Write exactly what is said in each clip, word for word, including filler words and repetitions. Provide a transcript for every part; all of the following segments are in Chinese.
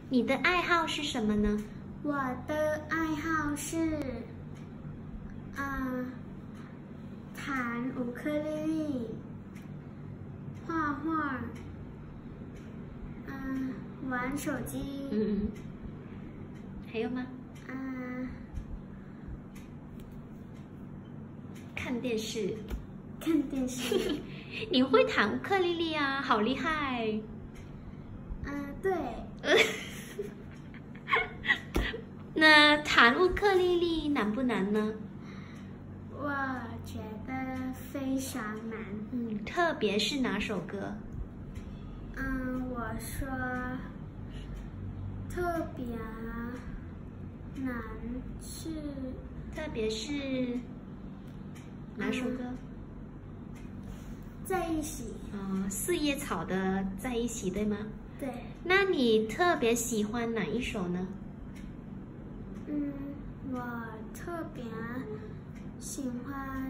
你的爱好是什么呢？ 我的爱好是，啊，弹乌克丽丽，画画，嗯，玩手机， 嗯嗯，还有吗？ 嗯， 看电视。 看电视。 你会弹乌克丽丽啊，好厉害！ 嗯，对。 那弹乌克丽丽难不难呢？ 我觉得非常难。 嗯，特别是哪首歌？ 嗯，我说特别难是， 特别是哪首歌？ 嗯、在一起。 哦，四叶草的在一起，对吗？ 对。 那你特别喜欢哪一首呢？ 嗯，我特别喜欢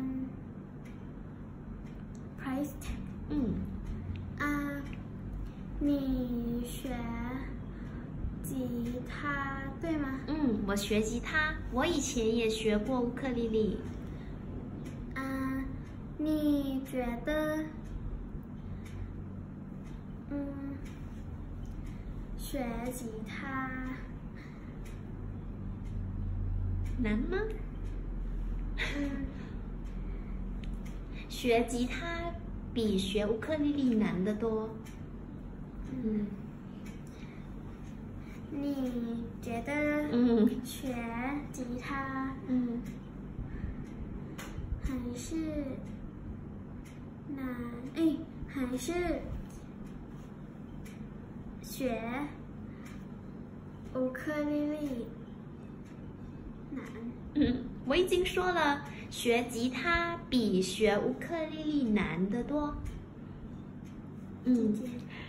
price tag。 嗯。 啊，你学吉他对吗？ 嗯，我学吉他，我以前也学过乌克丽丽。 啊，你觉得，嗯，学吉他难吗？ 嗯， 学吉他比学乌克丽丽难得多。嗯。 你觉得嗯学吉他嗯还是难？哎，还是学乌克丽丽难？ 嗯，我已经说了，学吉他比学乌克丽丽难得多。嗯。